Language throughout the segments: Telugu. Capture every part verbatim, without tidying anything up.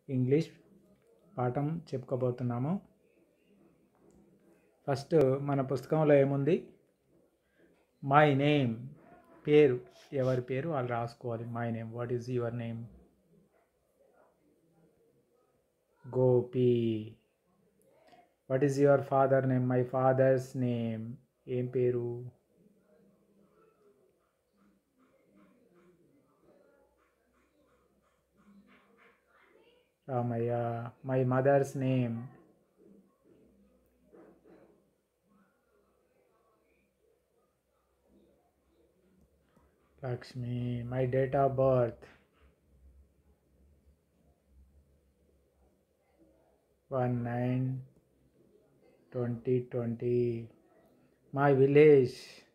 ఇంగ్లీష్ పాఠం చెప్పుకోబోతున్నాము. ఫస్ట్ మన పుస్తకంలో ఏముంది? మై నేమ్, పేరు, ఎవరి పేరు వాళ్ళు రాసుకోవాలి. My name, what is your name? Gopi. What is your father name? My father's name. ఏం పేరు? Ramayya. My mother's name? Lakshmi. My date of birth? One nine twenty twenty. My village?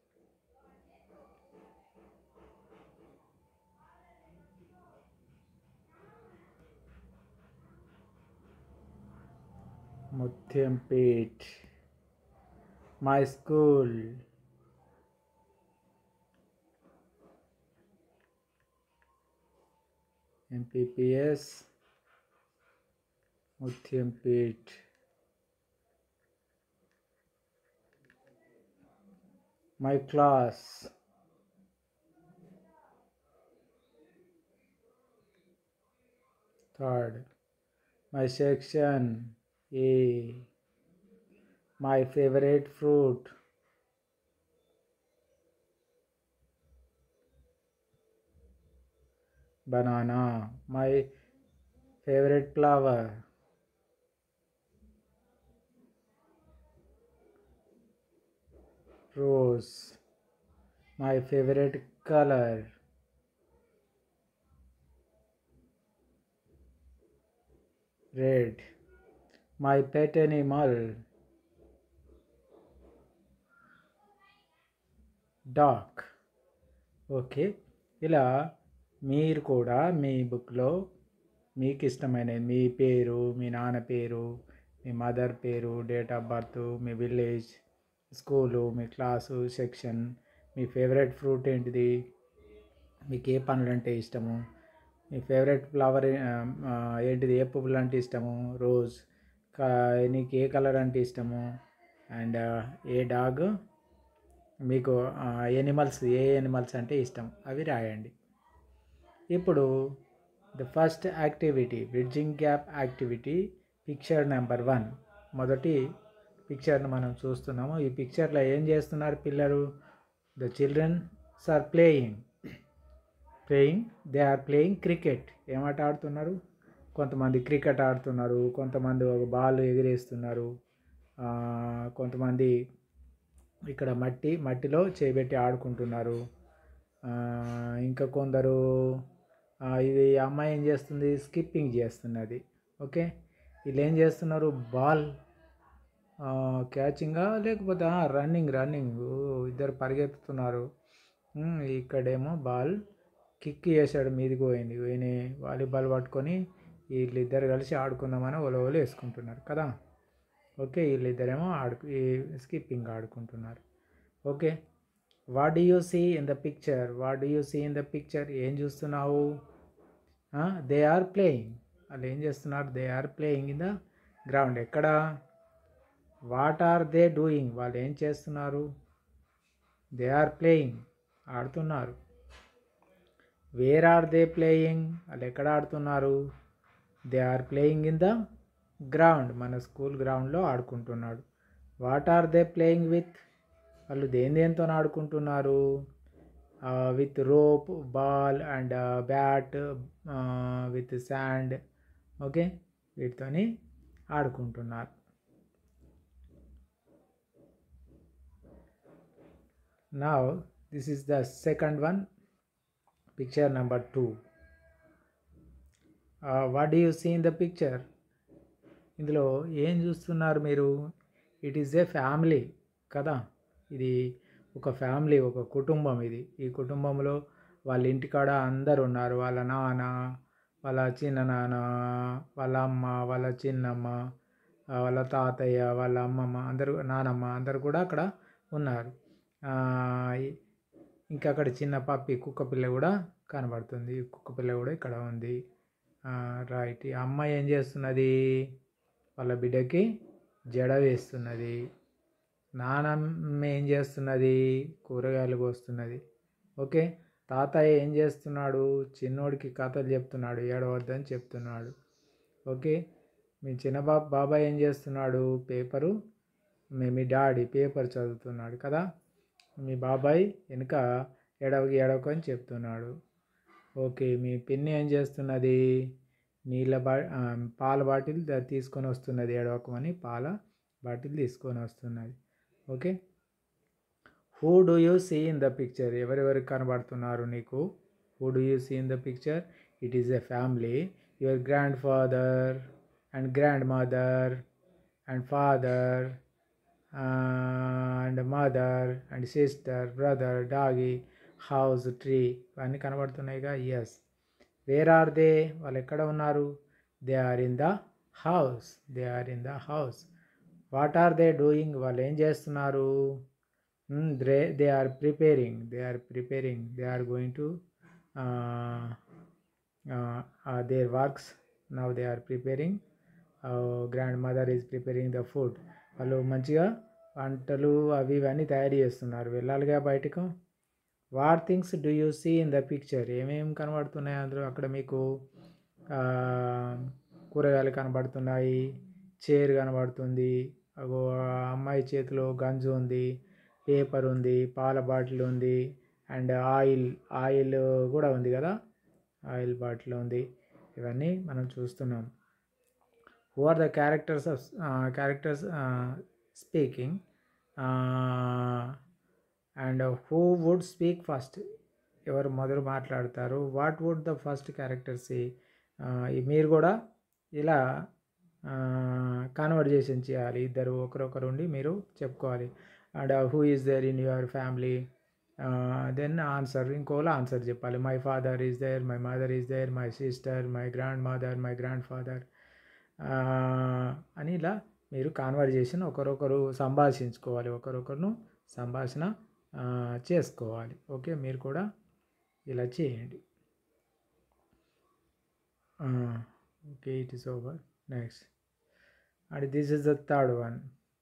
Muthyampet. My school? MPPS Muthyampet. My class? Third. My section? A. My favourite fruit? banana. My favorite flower? Rose. My favorite color? Red. My pet animal? Dog. Okay, ఇలా మీరు కూడా మీ బుక్లో మీకు ఇష్టమైన మీ పేరు, మీ నాన్న పేరు, మీ మదర్ పేరు, డేట్ ఆఫ్ బర్త్, మీ విలేజ్, స్కూలు, మీ క్లాసు, సెక్షన్, మీ ఫేవరెట్ ఫ్రూట్ ఏంటిది, మీకు ఏ పండ్లు అంటే ఇష్టము, మీ ఫేవరెట్ ఫ్లవర్ ఏంటిది, ఏ పువ్వులు అంటే ఇష్టము, రోజ్, నీకు ఏ కలర్ అంటే ఇష్టము, అండ్ ఏ డాగ్, మీకు ఎనిమల్స్ ఏ ఎనిమల్స్ అంటే ఇష్టం, అవి రాయండి. ఇప్పుడు the first activity, bridging gap activity, picture number one. మొదటి పిక్చర్ను మనం చూస్తున్నాము. ఈ పిక్చర్లో ఏం చేస్తున్నారు పిల్లలు? The childrens are playing playing they are playing cricket. ఏమాట ఆడుతున్నారు? కొంతమంది క్రికెట్ ఆడుతున్నారు, కొంతమంది ఒక బాల్ ఎగిరేస్తున్నారు, కొంతమంది ఇక్కడ మట్టి మట్టిలో చేయబెట్టి ఆడుకుంటున్నారు, ఇంకా కొందరు ఇది అమ్మాయి ఏం చేస్తుంది? స్కిప్పింగ్ చేస్తున్నది. ఓకే, వీళ్ళు ఏం చేస్తున్నారు? బాల్ క్యాచింగా లేకపోతే రన్నింగ్ రన్నింగ్ ఇద్దరు పరిగెత్తుతున్నారు. ఇక్కడేమో బాల్ కిక్ చేశాడు, మీదికి పోయింది. ఈయన వాలీబాల్ పట్టుకొని వీళ్ళిద్దరు కలిసి ఆడుకుందామని ఒలవలు వేసుకుంటున్నారు కదా. ఓకే, వీళ్ళిద్దరేమో ఆడు స్కిప్పింగ్ ఆడుకుంటున్నారు. Okay, what do you see in the picture? What do you see in the picture? ఏం చూస్తున్నావు? They are playing. వాళ్ళు ఏం చేస్తున్నారు? They are playing in the ground. ఎక్కడ? What are they doing? వాళ్ళు ఏం చేస్తున్నారు? దే ఆర్ ప్లేయింగ్, ఆడుతున్నారు. Where are they playing? వాళ్ళు ఎక్కడ ఆడుతున్నారు? They are playing in the ground. మన స్కూల్ గ్రౌండ్లో ఆడుకుంటున్నాడు. What are they playing with? వాళ్ళు దేని దేనితో ఆడుకుంటున్నారు? With rope, ball and bat, with sand. Okay, వీటితోని ఆడుకుంటున్నారు. Now this is the second one, picture number two. What do you see in the picture? ఇందులో ఏం చూస్తున్నారు మీరు? ఇట్ ఈస్ ఏ ఫ్యామిలీ కదా. ఇది ఒక ఫ్యామిలీ, ఒక కుటుంబం. ఇది ఈ కుటుంబంలో వాళ్ళ ఇంటికాడ అందరు ఉన్నారు. వాళ్ళ నాన్న, వాళ్ళ చిన్న నాన్న, వాళ్ళ అమ్మ, వాళ్ళ చిన్నమ్మ, వాళ్ళ తాతయ్య, వాళ్ళ అమ్మమ్మ, అందరూ, నానమ్మ, అందరు కూడా అక్కడ ఉన్నారు. ఇంకా అక్కడ చిన్న పప్పి కుక్క పిల్ల కూడా కనబడుతుంది. కుక్క పిల్ల కూడా ఇక్కడ ఉంది. రైట్. ఈ అమ్మాయి ఏం చేస్తున్నది? వాళ్ళ బిడ్డకి జడ వేస్తున్నది. నానమ్మ ఏం చేస్తున్నది? కూరగాయలు కోస్తున్నది. ఓకే. తాతయ్య ఏం చేస్తున్నాడు? చిన్నోడికి కథలు చెప్తున్నాడు, ఏడవద్దని చెప్తున్నాడు. ఓకే. మీ చిన్న బా బాబాయ్ ఏం చేస్తున్నాడు? పేపరు మీ మీ డాడీ పేపర్ చదువుతున్నాడు కదా. మీ బాబాయ్ వెనుక ఎడవకి ఎడవకు అని చెప్తున్నాడు. ఓకే. మీ పిన్ని ఏం చేస్తున్నది? నీళ్ళ బా పాల బాటిల్ తీసుకొని వస్తున్నది, ఎడవకమని పాల బాటిల్ తీసుకొని వస్తున్నది. Okay. Who do you see in the picture? ఎవరెవరు కనబడుతున్నారు నీకు? Who do you see in the picture? It is a family. Your grandfather and grandmother and father and mother and sister, brother, doggy, house, tree, ఇవన్నీ కనబడుతున్నాయిగా. ఎస్. Where are they? వాళ్ళు ఎక్కడ ఉన్నారు? They are in the house. They are in the house. What are they doing? వాళ్ళు ఏం చేస్తున్నారు? They they are preparing. They are preparing. They are going to their works. Now they are preparing. Grandmother is preparing the food. వాళ్ళు మంచిగా వంటలు అవి ఇవన్నీ తయారు చేస్తున్నారు. వెళ్ళాలిగా బయటకు. What things do you see in the picture? ఏమేమి కనబడుతున్నాయి అందులో? అక్కడ మీకు కూరగాయలు కనబడుతున్నాయి, చైర్ కనబడుతుంది, అగో అమ్మాయి చేతిలో గంజు ఉంది, పేపర్ ఉంది, పాల బాటిల్ ఉంది, అండ్ ఆయిల్ ఆయిల్ కూడా ఉంది కదా, ఆయిల్ బాటిల్ ఉంది. ఇవన్నీ మనం చూస్తున్నాం. Who are the characters of characters speaking and who would speak first? ఎవరు మొదలు మాట్లాడతారు? What would the first character see? మీరు కూడా ఇలా కాన్వర్జేషన్ చేయాలి. ఇద్దరు ఒకరొకరు ఉండి మీరు చెప్పుకోవాలి. And who is there in your family? Then answer, ఇంకోలా ఆన్సర్ చెప్పాలి. My father is there, my mother is there, my sister, my grandmother, my grandfather అని ఇలా మీరు కాన్వర్జేషన్ ఒకరొకరు సంభాషించుకోవాలి, ఒకరొకరును సంభాషణ చేసుకోవాలి. ఓకే. మీరు కూడా ఇలా చేయండి. Okay. It is over. Next. And this is the third one.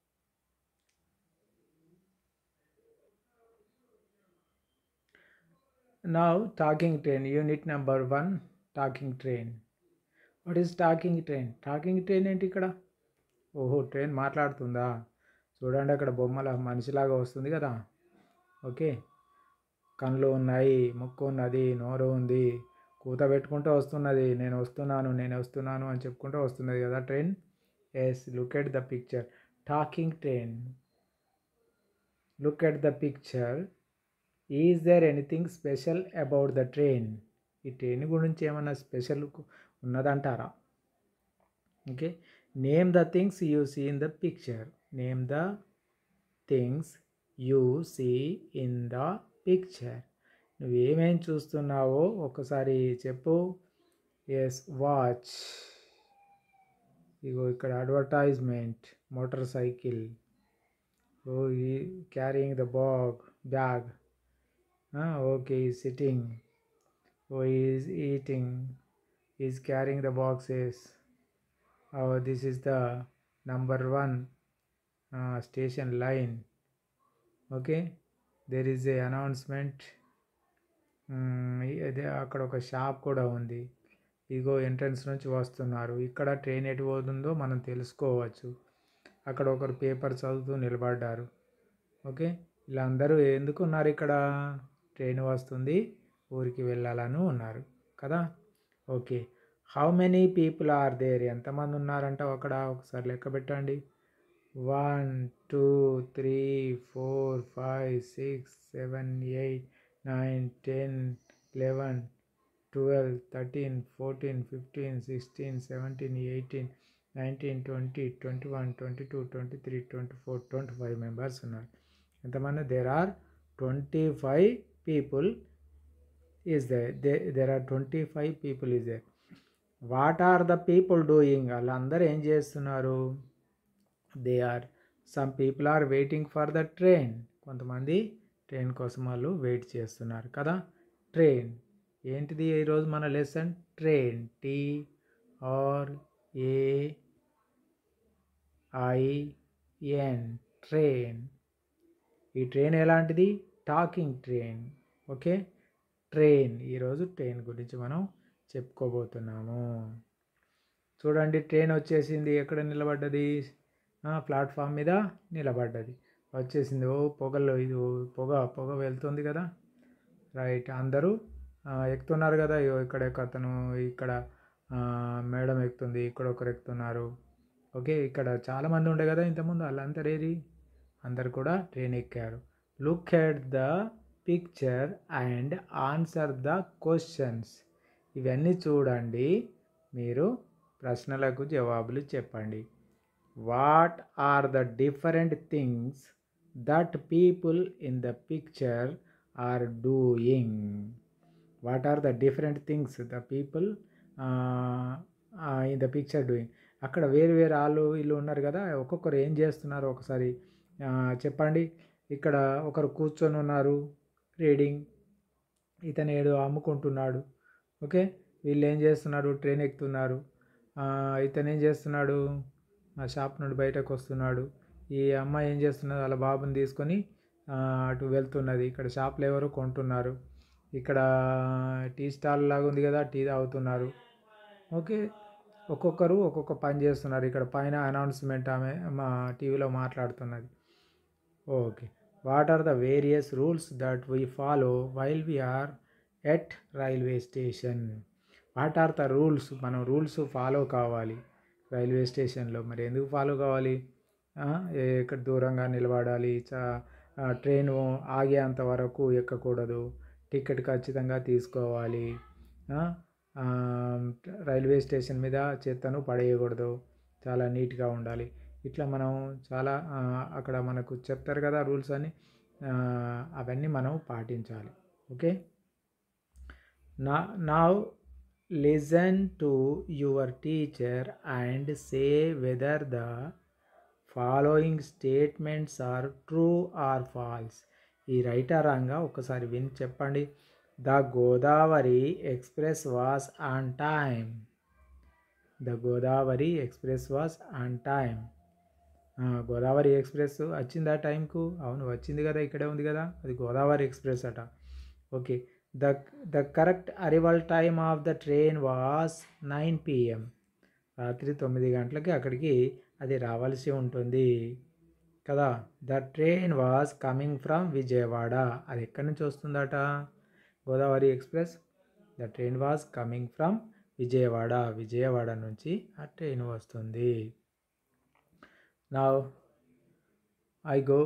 Now talking train, unit number one, talking train. What is talking train? talking train ఏంటి ఇక్కడ? ఓహో, ట్రైన్ మాట్లాడుతుందా? చూడండి అక్కడ బొమ్మల మనిషిలాగా వస్తుంది కదా. ఓకే. కళ్ళు ఉన్నాయి, ముక్కు ఉన్నది, నోరు ఉంది, కూత పెట్టుకుంటూ వస్తున్నది. నేను వస్తున్నాను, నేను వస్తున్నాను అని చెప్పుకుంటూ వస్తున్నది కదా train. Yes. Look at the picture. Talking train. Look at the picture. Is there anything special about the train? ఈ ట్రైన్ గురించి ఏమన్నా స్పెషల్ ఉన్నదంటారా? Okay. Name the things you see in the picture. Name the things you see in the picture. నువ్వేమేం చూస్తున్నావో ఒకసారి చెప్పు. ఎస్. వాచ్. ఇగో ఇక్కడ అడ్వర్టైజ్మెంట్, మోటార్ సైకిల్. ఓ ఈ carrying the bag bag. Okay. Is sitting. ఓ is eating. Is carrying the boxes. Oh, this is the number one uh, station line. Okay. There is a announcement. అక్కడ ఒక షాప్ కూడా ఉంది. ఇగో ఎంట్రన్స్ నుంచి వస్తున్నారు. ఇక్కడ ట్రైన్ ఎటు పోతుందో మనం తెలుసుకోవచ్చు. అక్కడ ఒకరు పేపర్ చదువుతూ నిలబడ్డారు. ఓకే. ఇలా అందరూ ఎందుకు ఉన్నారు ఇక్కడ? ట్రైన్ వస్తుంది, ఊరికి వెళ్ళాలని ఉన్నారు కదా. Okay. How many people are there? ఎంతమంది ఉన్నారంట అక్కడ? ఒకసారి లెక్క పెట్టండి. One, two, three, four, five, six, seven, eight, nine, ten, eleven, twelve, thirteen, fourteen, fifteen, sixteen, seventeen, eighteen, nineteen, twenty, twenty one, twenty two, twenty three, twenty four, twenty five members ఉన్నారు. ఎంతమంది? There are twenty five people is there. They there are twenty five people is there. What are the people doing? వాళ్ళందరూ ఏం చేస్తున్నారు? They are some people are waiting for the train. కొంతమంది ట్రైన్ కోసం వాళ్ళు వెయిట్ చేస్తున్నారు కదా. ట్రైన్ ఏంటిది ఈరోజు మన lesson? Train. T R A I N train. ఈ ట్రైన్ ఎలాంటిది? Talking train. Okay, train. ఈరోజు ట్రైన్ గురించి మనం చెప్పుకోబోతున్నాము. చూడండి, ట్రైన్ వచ్చేసింది. ఎక్కడ నిలబడ్డది? ప్లాట్ఫామ్ మీద నిలబడ్డది. వచ్చేసింది. ఓ పొగలో ఇది పొగ పొగ వెళ్తుంది కదా. రైట్, అందరూ ఎక్కుతున్నారు కదా. ఇక్కడ అతను ఇక్కడ మేడం ఎక్కుతుంది, ఇక్కడ ఒకరు ఎక్కుతున్నారు. ఓకే, ఇక్కడ చాలామంది ఉండే కదా ఇంతకుముందు, వాళ్ళందరూ ఏది? అందరు కూడా ట్రైన్ ఎక్కారు. Look at the picture and answer the questions. ఇవన్నీ చూడండి, మీరు ప్రశ్నలకు జవాబులు చెప్పండి. What are the different things that people in the picture are doing? What are the different things the people in the picture doing? అక్కడ వేరు వేరు వాళ్ళు వీళ్ళు ఉన్నారు కదా, ఒక్కొక్కరు ఏం చేస్తున్నారు ఒకసారి చెప్పండి. ఇక్కడ ఒకరు కూర్చొని ఉన్నారు, రీడింగ్. ఇతను ఏదో అమ్ముకుంటున్నాడు. ఓకే, వీళ్ళు ఏం చేస్తున్నారు? ట్రైన్ ఎక్కుతున్నారు. ఇతను ఏం చేస్తున్నాడు? ఆ షాప్ నుండి బయటకు వస్తున్నాడు. ఈ అమ్మాయి ఏం చేస్తున్నది? వాళ్ళ బాబుని తీసుకొని అటు వెళ్తున్నది. ఇక్కడ షాప్లో ఎవరు కొంటున్నారు. ఇక్కడ టీ స్టాల్ లాగా ఉంది కదా, టీ తాగుతున్నారు. ఓకే, ఒక్కొక్కరు ఒక్కొక్క పని చేస్తున్నారు. ఇక్కడ పైన అనౌన్స్మెంట్ ఆమె మా టీవీలో మాట్లాడుతున్నది. Okay, what are the various rules that we follow while we are at railway station? What are the rules? మనం రూల్స్ ఫాలో కావాలి రైల్వే స్టేషన్లో. మరి ఎందుకు ఫాలో కావాలి? ఇక్కడ దూరంగా నిలబడాలి, చా ట్రైను ఆగేంత వరకు ఎక్కకూడదు, టికెట్ ఖచ్చితంగా తీసుకోవాలి, రైల్వే స్టేషన్ మీద చెత్తను పడేయకూడదు, చాలా నీట్గా ఉండాలి. ఇట్లా మనం చాలా అక్కడ మనకు చెప్తారు కదా రూల్స్ అని, అవన్నీ మనం పాటించాలి. ఓకే, నా now listen to your teacher and say whether the following statements are true or false. ఈ రైట్ ఆర్ రాంగా ఒకసారి విని చెప్పండి. The Godavari express was on time. The Godavari express was on time. Godavari express వచ్చిందా టైంకు? అవును, వచ్చింది కదా, ఇక్కడే ఉంది కదా, అది గోదావరి ఎక్స్ప్రెస్ అట. Okay, the the correct arrival time of the train was nine PM. రాత్రి తొమ్మిది గంటలకి అక్కడికి అది రావాల్సి ఉంటుంది కదా. The train was coming from Vijayawada. అది ఎక్కడి నుంచి వస్తుందట? Godavari express. The train was coming from Vijayawada. Vijayawada నుంచి ఆ ట్రైన్ వస్తుంది. Now I go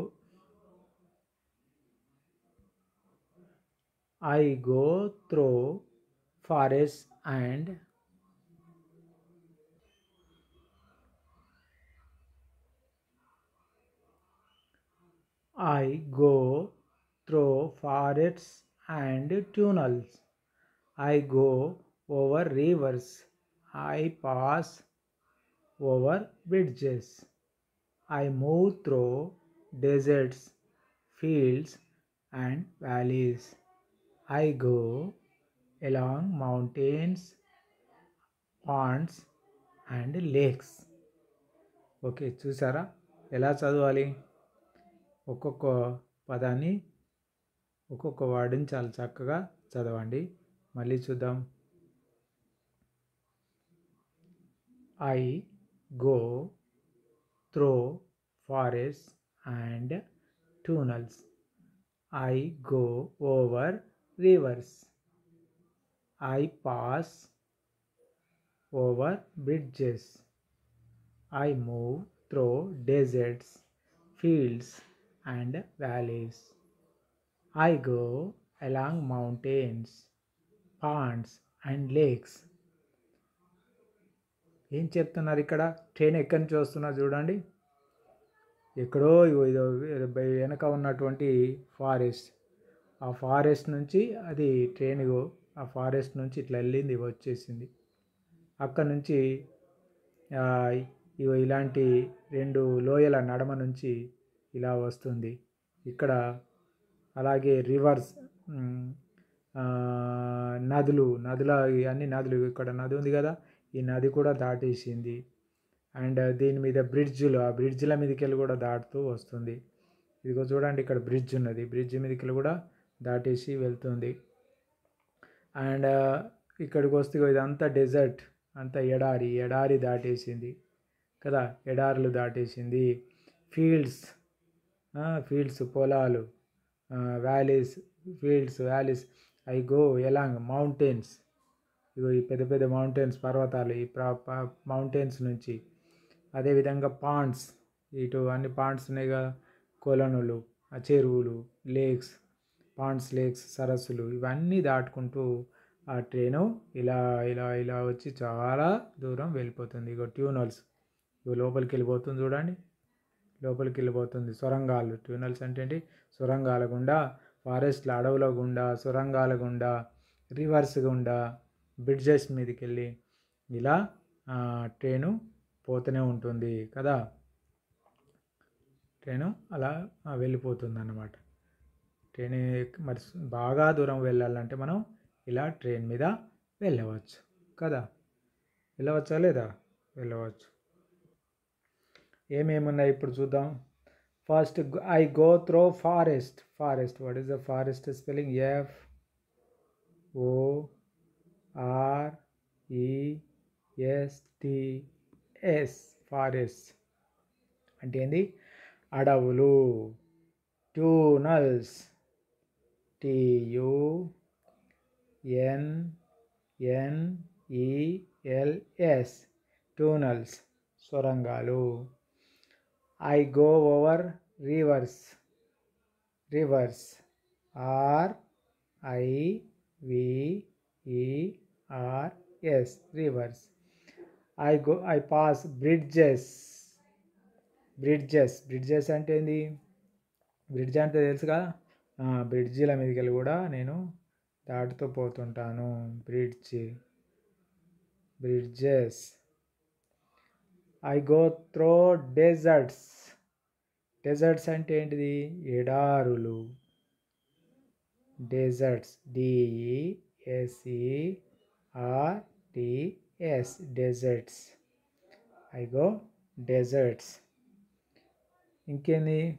I go through forest and I go through forests and tunnels. I go over rivers. I pass over bridges. I move through deserts, fields and valleys. I go along mountains, ponds and lakes. Okay, చూసారా ఎలా చదవాలి? ఒక్కొక్క పదాన్ని ఒక్కొక్క వర్డ్ని చాలా చక్కగా చదవండి. మళ్ళీ చూద్దాం. I go through forest and tunnels. I go over rivers. I pass over bridges. I move through deserts, fields and valleys. I go along mountains, ponds and lakes. ఏం చెప్తున్నారు ఇక్కడ? ట్రైన్ ఎక్కడి నుంచి వస్తున్నా చూడండి. ఎక్కడో ఇదో వెనక ఉన్నటువంటి ఫారెస్ట్, ఆ ఫారెస్ట్ నుంచి అది ట్రైన్ ఆ ఫారెస్ట్ నుంచి ఇట్లా వెళ్ళింది, వచ్చేసింది. అక్కడ నుంచి ఇగో ఇలాంటి రెండు లోయల నడమ నుంచి ఇలా వస్తుంది. ఇక్కడ అలాగే రివర్స్, నదులు నదుల అన్ని నదులు, ఇక్కడ నది ఉంది కదా, ఈ నది కూడా దాటేసింది. అండ్ దీని మీద బ్రిడ్జ్లు, ఆ బ్రిడ్జ్ల మీదకెళ్ళి కూడా దాటుతూ వస్తుంది. ఇదిగో చూడండి, ఇక్కడ బ్రిడ్జ్ ఉన్నది, బ్రిడ్జ్ మీదకెళ్ళి కూడా దాటేసి వెళ్తుంది. అండ్ ఇక్కడికి వస్తే ఇదంతా డెజర్ట్, అంతా ఎడారి, ఎడారి దాటేసింది కదా, ఎడారులు దాటేసింది. ఫీల్డ్స్, ఫీల్డ్స్ పొలాలు, valleys, fields valleys. I go along mountains, ఇగో ఈ పెద్ద పెద్ద మౌంటైన్స్, పర్వతాలు, ఈ మౌంటైన్స్ నుంచి. అదేవిధంగా పాండ్స్, ఇటు అన్ని పాండ్స్ ఉన్నాయి కదా, కొలనులు, చెరువులు, లేక్స్, పాండ్స్, లేక్స్, సరస్సులు, ఇవన్నీ దాటుకుంటూ ఆ ట్రైను ఇలా ఇలా ఇలా వచ్చి చాలా దూరం వెళ్ళిపోతుంది. ఇగో ట్యూనల్స్, ఇగో లోపలికి వెళ్ళిపోతుంది చూడండి, లోపలికి వెళ్ళిపోతుంది. సొరంగాలు, ట్యూనల్స్ అంటే ఏంటి, సొరంగాల గుండా, ఫారెస్ట్ల అడవుల గుండా, సొరంగాల గుండా, రివర్స్ గుండా, బ్రిడ్జెస్ మీదకి వెళ్ళి ఇలా ట్రైను పోతూనే ఉంటుంది కదా, ట్రైను అలా వెళ్ళిపోతుంది అన్నమాట. ట్రైన్ మరి బాగా దూరం వెళ్ళాలంటే మనం ఇలా ట్రైన్ మీద వెళ్ళవచ్చు కదా, వెళ్ళవచ్చా లేదా, వెళ్ళవచ్చు. ఏమేమి ఉన్నాయి ఇప్పుడు చూద్దాం. First I go through forest. Forest, what is the forest spelling? F O R E S T S, forest అంటే ఏంది, అడవులు. Tunnels, T U N N E L S, tunnels, సొరంగాలు. I go over rivers. Rivers, R I V E R S, rivers. I go I pass bridges. Bridges, bridges అంటే ఏంది, బ్రిడ్జ్ అంటే తెలుసు కదా, బ్రిడ్జిల మీదకి వెళ్ళి కూడా నేను దాటుతూ పోతుంటాను. Bridge, bridges. I go throw desserts. Desserts అంటే ఏంటిది, ఎడారులు. Desserts, డిఈఎస్ఈఆర్టిఎస్, desserts. I go desserts. ఇంకేంది,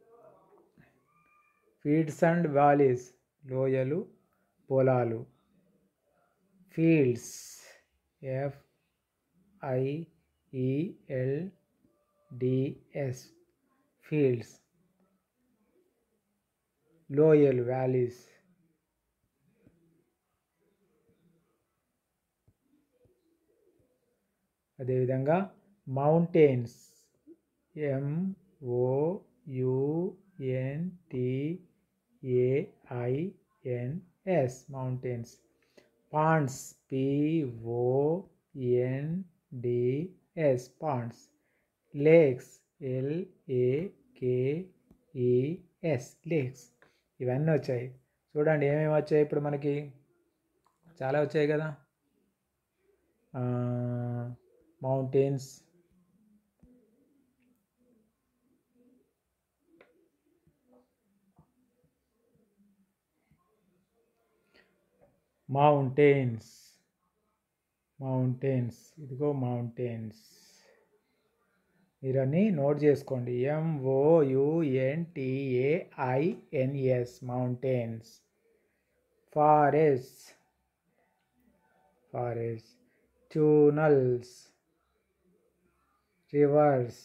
ఫీల్డ్స్ అండ్ వ్యాలీస్, లోయలు, పొలాలు. ఫీల్డ్స్, ఎఫ్ ఐ ఈ ఎల్ డిఎస్, ఫీల్డ్స్. లోయలు, వ్యాలీస్. అదేవిధంగా mountains, ఎంఓయుఎన్టిఏఐఎన్ఎస్, mountains. Pond's, పిఓఎన్డిఎస్, Pond's. Lakes, ఎల్ఏకేఈఎస్, lakes. ఇవన్నీ వచ్చాయి చూడండి. ఏమేమి వచ్చాయి ఇప్పుడు మనకి, చాలా వచ్చాయి కదా. మౌంటైన్స్, మౌంటైన్స్, మౌంటైన్స్, ఇదిగో మౌంటైన్స్. మీరన్నీ నోట్ చేసుకోండి, ఎంఓయుఎన్టిఏఐఎన్ఎస్, mountains. Forest, forest. ట్యూనల్స్, reverse,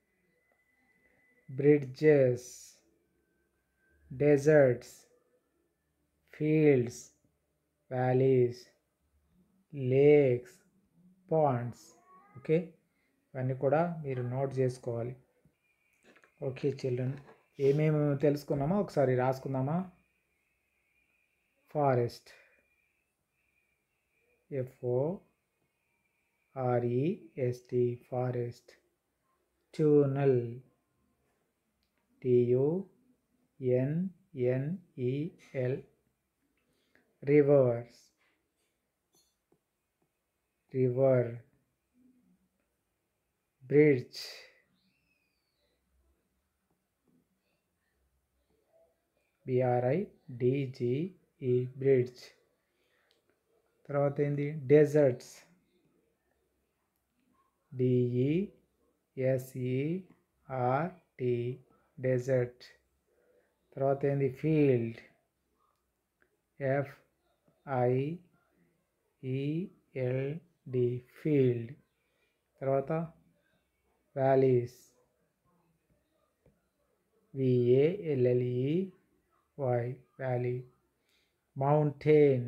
bridges, desserts, fields, valleys, lakes, Pond's. Okay, ఇవన్నీ కూడా మీరు నోట్ చేసుకోవాలి. ఓకే చిల్డ్రన్, ఏమేమి తెలుసుకున్నామో ఒకసారి రాసుకుందామా. Forest, FO ఆర్ఈఎస్టి, forest. ట్యూనల్, టియుఎన్ఎన్ఈఎల్, reverse, river. Bridge, బిఆర్ఐడిజిఈ, bridge. తర్వాత ఏంది, డెజర్ట్స్, డిఈఎస్ఈఆర్టీ డెజర్ట్. తర్వాత ఏంది ఫీల్డ్, ఎఫ్ఐఈఎల్డి ఫీల్డ్. తర్వాత వ్యాలీస్, విఏఎల్ఎల్ఈవై వ్యాలీ. Mountain,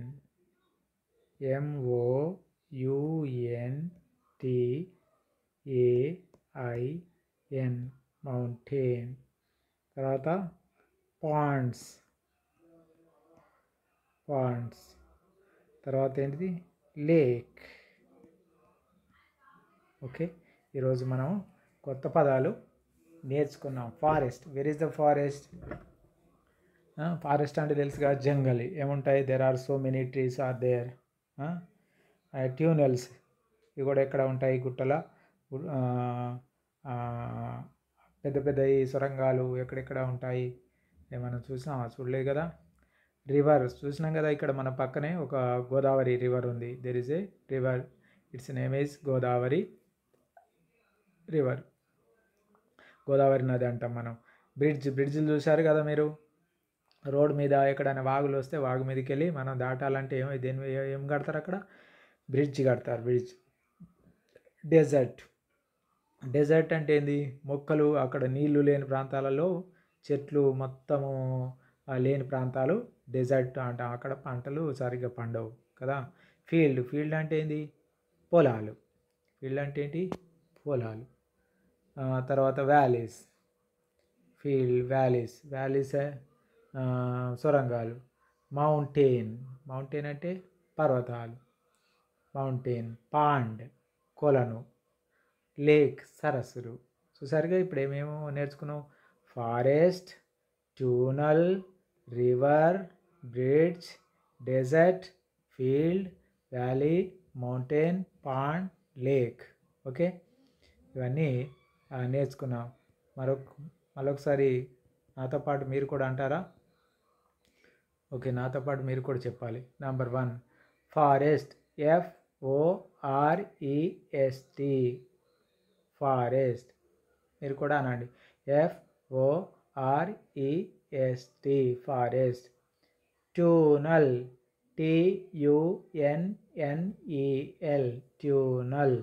ఎంఓయుఎన్టిఏఐఎన్ mountain. తర్వాత పాండ్స్, పాండ్స్. తర్వాత ఏంటిది లేక్. ఓకే, ఈరోజు మనం కొత్త పదాలు నేర్చుకున్నాం. Forest, where is the forest? Forest అంటే తెలుసుగా, జంగల్. ఏముంటాయి? There are so many trees are there. ట్యూనెల్స్, ఇవి కూడా ఎక్కడ ఉంటాయి? గుట్టల. పెద్ద పెద్ద ఈ సొరంగాలు ఎక్కడెక్కడ ఉంటాయి? ఏమైనా చూసినామా? చూడలేదు కదా. రివర్ చూసినాం కదా, ఇక్కడ మన పక్కనే ఒక గోదావరి రివర్ ఉంది. There is a river, its name is Godavari river, Godavari నది అంటాం మనం. బ్రిడ్జ్, బ్రిడ్జ్లు చూశారు కదా మీరు. రోడ్ మీద ఎక్కడైనా వాగులు వస్తే వాగు మీదకి వెళ్ళి మనం దాటాలంటే ఏమో దేని ఏం కడతారు అక్కడ? బ్రిడ్జ్ కడతారు, బ్రిడ్జ్. డెజర్ట్, డెజర్ట్ అంటే ఏంది? మొక్కలు, అక్కడ నీళ్లు లేని ప్రాంతాలలో చెట్లు మొత్తము లేని ప్రాంతాలు డెజర్ట్ అంటాం. అక్కడ పంటలు సరిగ్గా పండవు కదా. ఫీల్డ్, ఫీల్డ్ అంటే ఏంది? పొలాలు. ఫీల్డ్ అంటే ఏంటి? పొలాలు. తర్వాత వ్యాలీస్, ఫీల్డ్ వ్యాలీస్, వ్యాలీస్ సొరంగాలు. మౌంటైన్, మౌంటైన్ అంటే పర్వతాలు, మౌంటైన్. పాండ్, కొలను. లేక్, సరస్సులు. చూసారుగా ఇప్పుడు ఏమేమో నేర్చుకున్నాం. Forest, tunnel, river, bridge, desert, field, valley, mountain, pond, lake. Okay, ఇవన్నీ నేర్చుకున్నాం. మరొక మరొకసారి నాతో పాటు మీరు కూడా అంటారా? ఓకే, నాతో పాటు మీరు కూడా చెప్పాలి. Number one, forest, ఎఫ్ఓఆర్ఈఎస్టి forest. మీరు కూడా అనండి, ఎఫ్ఓఆర్ఈఎస్టి forest. ట్యూనల్, టియుఎన్ఎన్ఈఎల్ ట్యూనల్,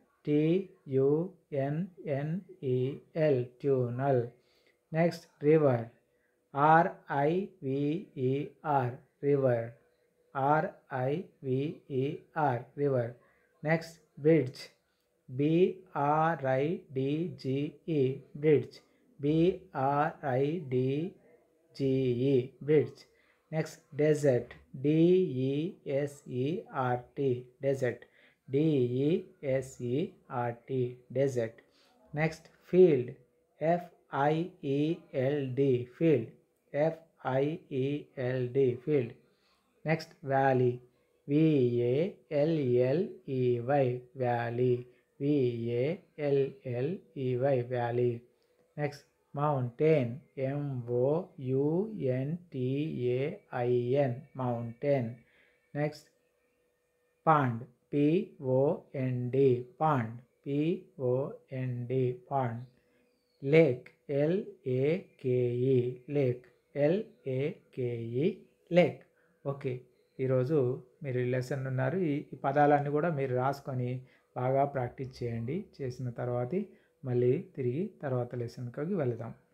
టియుఎన్ఎన్ఈఎల్ ట్యూనల్. Next river, ఆర్ఐవిఈఆర్ river, ఆర్ఐవిఈఆర్ river. Next bridge, బిఆర్ఐడిజిఈ bridge, బిఆర్ఐడిజిఈ bridge. Next dessert, డిఈఎస్ఈఆర్టి dessert, డిఈఎస్ఈఆర్టి dessert. Next field, ఎఫ్ఐఈఎల్డి field, ఎఫ్ఐఈఎల్డి field. Next valley, విఏఎల్ఎల్ఈవై valley, విఏఎల్ఎల్ఈవై valley. Next mountain, ఎంఓయుఎన్టిఏఐఎన్ mountain. Next pond, పిఓఎన్డి pond, పిఓఎన్డి pond. Lake, ఎల్ఏకేఈ lake, ఎల్ఏకేఈ lake. Okay, ఈరోజు మీరు ఈ లెసన్ ఉన్నారు. ఈ పదాలన్నీ కూడా మీరు రాసుకొని బాగా ప్రాక్టీస్ చేయండి. చేసిన తర్వాత మళ్ళీ తిరిగి తర్వాత లెసన్కి వెళదాం.